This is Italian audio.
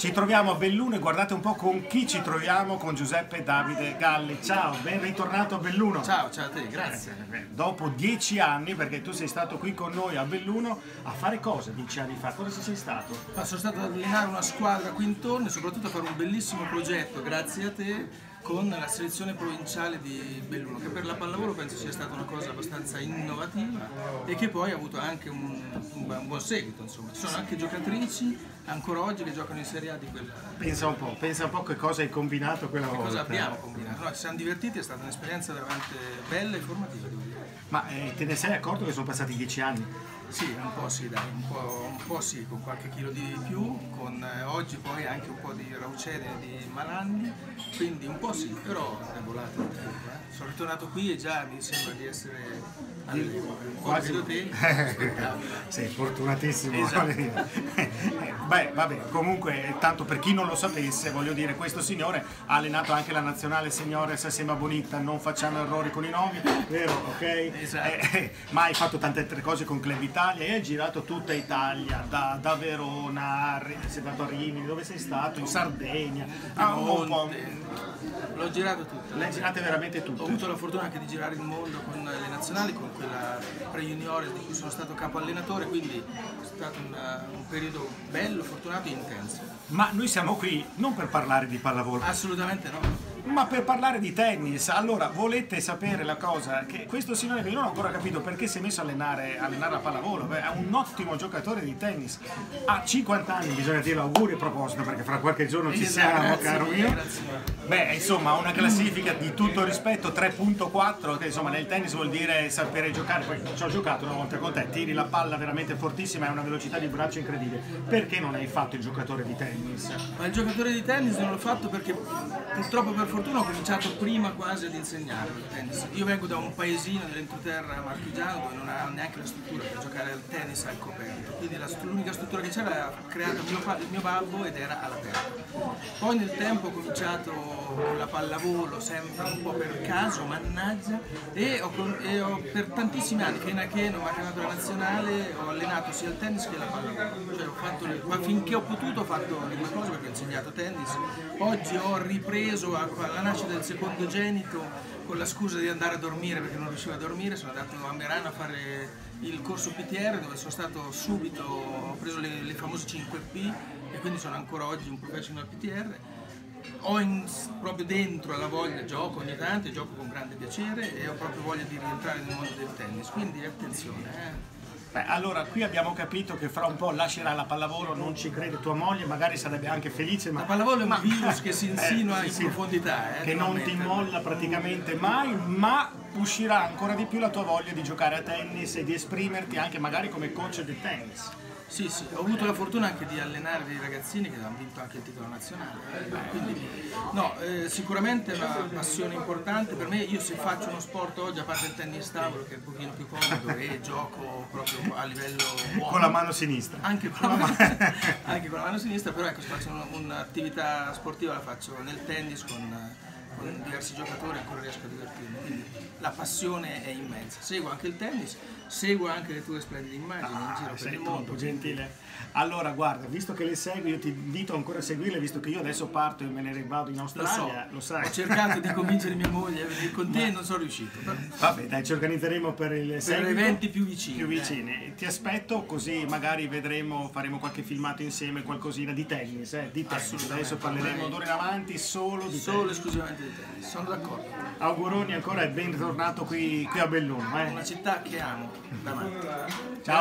Ci troviamo a Belluno e guardate un po' con chi ci troviamo, con Giuseppe Davide Galli. Ciao, ben ritornato a Belluno. Ciao a te, grazie. Dopo 10 anni, perché tu sei stato qui con noi a Belluno, a fare cosa 10 anni fa? Cosa sei stato? Sono stato ad allenare una squadra qui intorno e soprattutto a fare un bellissimo progetto, grazie a te, con la selezione provinciale di Belluno, che per la pallavolo penso sia stata una cosa abbastanza innovativa e che poi ha avuto anche un buon seguito. Insomma. Ci sono anche giocatrici ancora oggi che giocano in Serie A di quella. Pensa un po' che cosa hai combinato quella volta. Cosa abbiamo combinato? No, ci siamo divertiti, è stata un'esperienza veramente bella e formativa. Ma te ne sei accorto che sono passati 10 anni? Sì, un po' sì, dai, un po' sì, con qualche chilo di più, con oggi poi anche un po' di raucede di malanni, quindi un po' sì, però è volato il tempo. Sono ritornato qui e già mi sembra di essere quasi da te. Sei fortunatissimo. Esatto. Beh, vabbè, comunque, tanto per chi non lo sapesse, voglio dire, questo signore ha allenato anche la nazionale Seniores Sema Bonita, non facciamo errori con i nomi, vero? Ok? Esatto. Ma hai fatto tante altre cose con Club Italia e hai girato tutta Italia, da Verona, sei andato a Rimini, dove sei stato? In Sardegna, L'ho girato tutto. Le hai girate veramente tutte. Ho avuto la fortuna anche di girare il mondo con le nazionali, con quella pre-juniores di cui sono stato capo allenatore, quindi è stato un periodo bello, fortunato e intenso. Ma noi siamo qui non per parlare di pallavolo. Assolutamente no. Ma per parlare di tennis. Allora, volete sapere la cosa? Che questo signore che io non ho ancora capito perché si è messo a allenare la pallavolo, è un ottimo giocatore di tennis. Ha 50 anni, bisogna dire auguri a proposito, perché fra qualche giorno ci siamo, caro mio. Beh, insomma, una classifica di tutto rispetto 3.4, che insomma nel tennis vuol dire sapere giocare. Poi ci ho giocato una volta con te, tiri la palla veramente fortissima e una velocità di braccio incredibile. Perché non hai fatto il giocatore di tennis? Ma il giocatore di tennis non l'ho fatto perché purtroppo per fortuna ho cominciato prima quasi ad insegnare il tennis. Io vengo da un paesino dell'entroterra marchigiano dove non ha neanche la struttura per giocare al tennis al coperto, quindi l'unica struttura che c'era era creata il mio babbo ed era all'aperto. Poi nel tempo ho cominciato con la pallavolo sempre un po' per caso, mannaggia, e per tantissimi anni, fino a che non mi ha chiamato la nazionale, ho allenato sia il tennis che la pallavolo. Cioè, finché ho potuto ho fatto le due cose perché ho insegnato tennis. Oggi ho ripreso alla nascita del secondogenito con la scusa di andare a dormire perché non riuscivo a dormire, sono andato a Merano a fare il corso PTR dove sono stato subito, ho preso le famose 5P e quindi sono ancora oggi un professional PTR. Proprio dentro alla voglia, gioco ogni tanto e gioco con grande piacere e ho proprio voglia di rientrare nel mondo del tennis, quindi attenzione. Beh, allora qui abbiamo capito che fra un po' lascerà la pallavolo, non ci crede tua moglie, magari sarebbe anche felice, ma la pallavolo è un virus che si insinua in profondità, che non ti molla praticamente mai, ma uscirà ancora di più la tua voglia di giocare a tennis e di esprimerti anche magari come coach di tennis. Sì, ho avuto la fortuna anche di allenare dei ragazzini che hanno vinto anche il titolo nazionale, quindi no, sicuramente è una passione importante per me. Io se faccio uno sport oggi, a parte il tennis tavolo che è un pochino più comodo e gioco proprio a livello buono, con la mano sinistra, anche con la mano sinistra, però ecco, se faccio un'attività sportiva la faccio nel tennis con diversi giocatori, ancora riesco a divertirmi, quindi la passione è immensa. Seguo anche il tennis, seguo anche le tue splendide immagini in giro per il mondo. Troppo gentile. Allora guarda, visto che le segui, io ti invito ancora a seguirle, visto che io adesso parto e me ne vado in Australia, lo sai. Ho cercato di convincere mia moglie, con te non sono riuscito. Però. Vabbè, dai, ci organizzeremo per eventi più vicini. Ti aspetto, così magari vedremo, faremo qualche filmato insieme, qualcosina di tennis, di tennis. Adesso parleremo d'ora in avanti solo di tennis. Esclusivamente di tennis, sono d'accordo. Auguroni ancora e ben tornato qui a Belluno. Una città che amo. Davanti. Ciao.